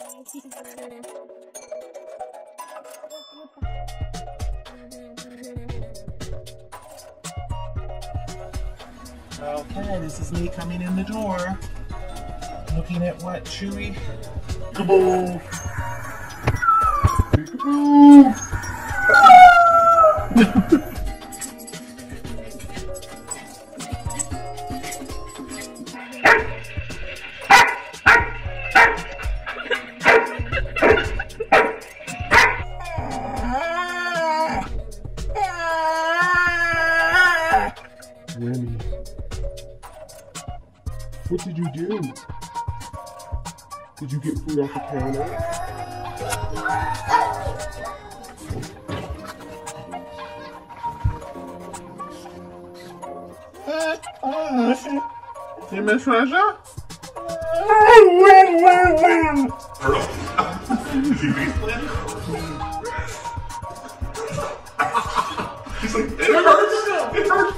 Okay, this is me coming in the door. Looking at what, Chewy? Peekaboo! Peekaboo! Remy, what did you do? Did you get food off the counter? You Miss Russia? Is he beef planning? He's like, it hurts! It hurts!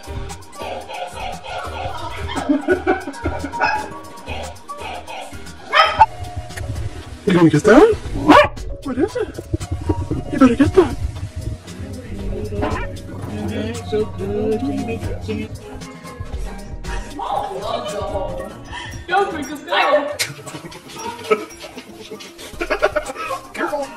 You gonna get that? What is it? You better get that. So good, Jamie. Go, Twinkles, go! Careful.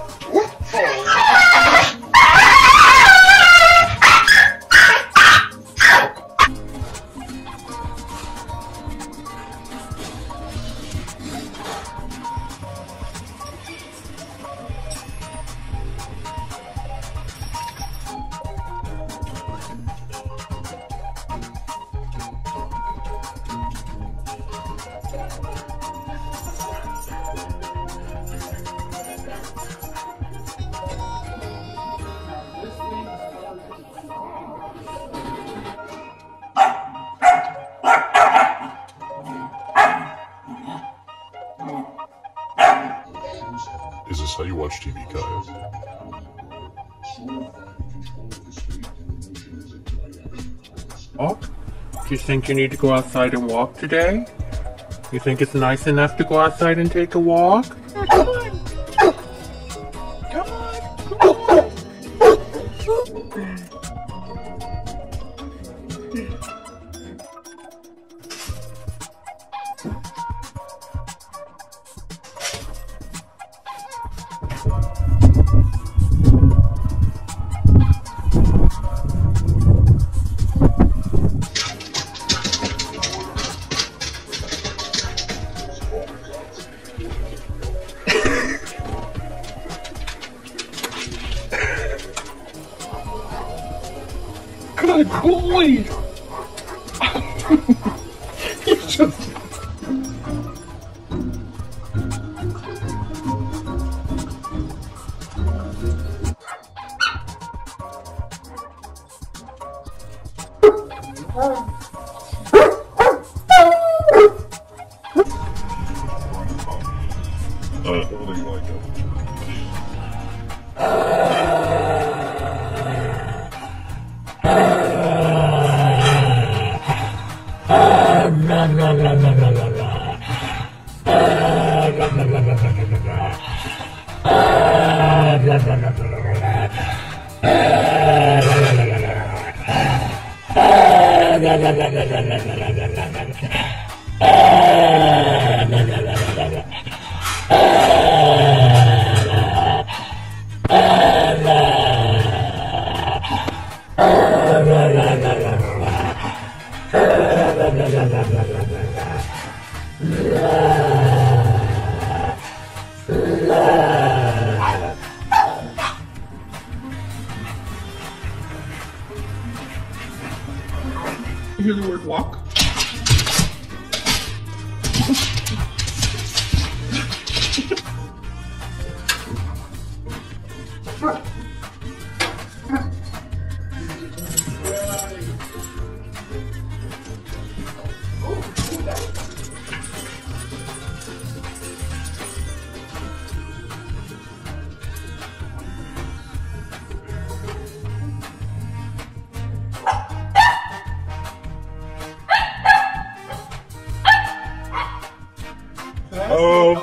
Is this how you watch TV, guys? Oh, do you think you need to go outside and walk today? You think it's nice enough to go outside and take a walk? Come on! Come on! Good boy! He's just... What do you like? You hear the word walk?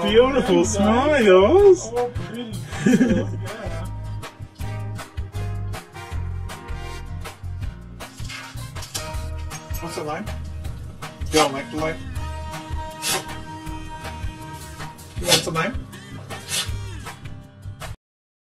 beautiful smiles. Oh, pretty. Yeah. What's the lime? You don't like the lime? You want some lime?